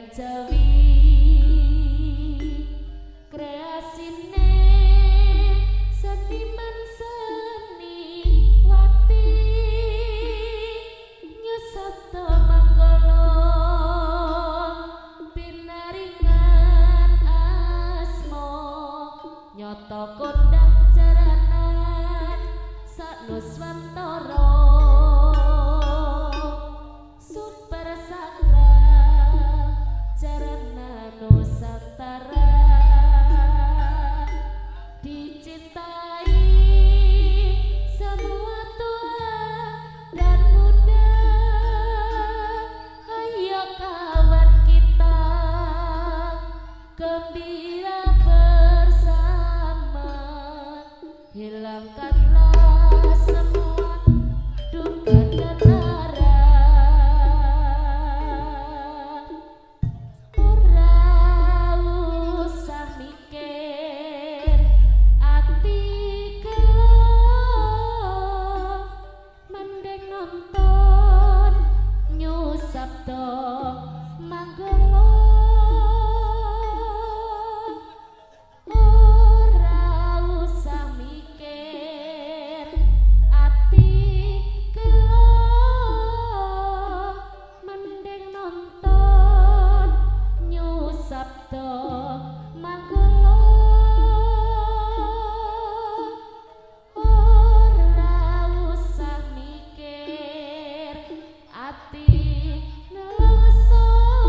Jawi kreasine seniman seni wati nyusata manggala pinaringan asma nyata kondang jaranan sanuswantara super sakra jarana nusantara dicintai semua tua dan muda. Ayo kawan kita gembira bersama, hilangkanlah semua duka dan lara. Ora usah mikir ati gelo, mending nonton nyusapto manggala. Ora usah mikir ati gelo, mending nonton nyusapto manggala. Ora usah mikir ati nelongso,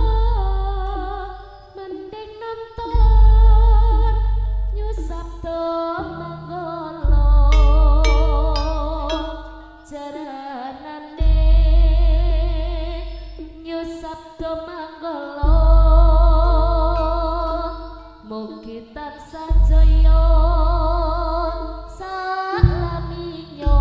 mending nonton nyusapto manggala. Jaranane nyusapto manggala, mugi tansah jaya salaminya.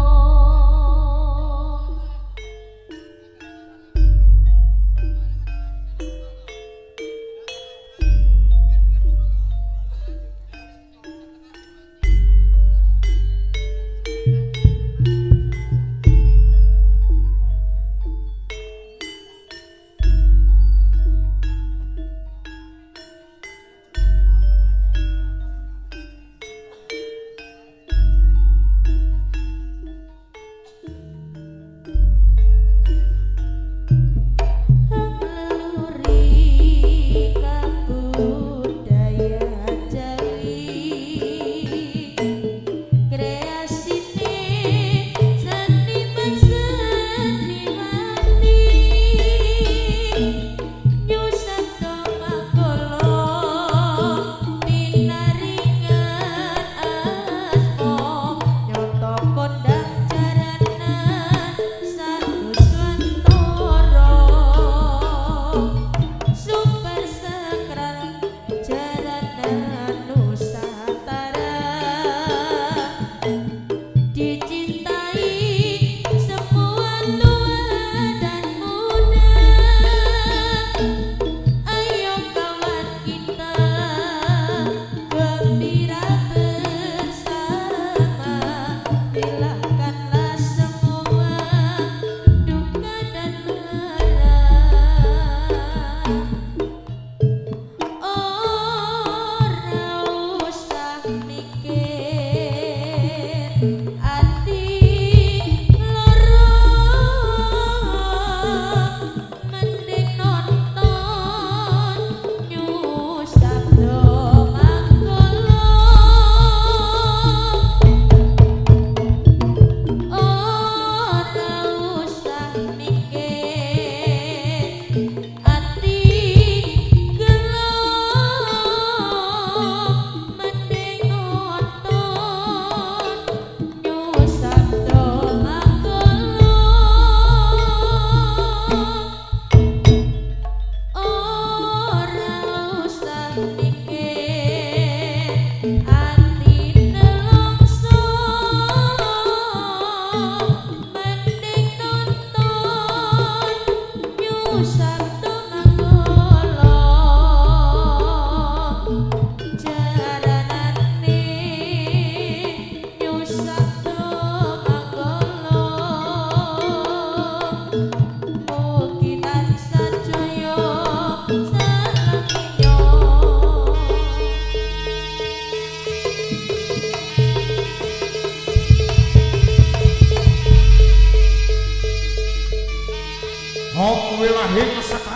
Om wilahing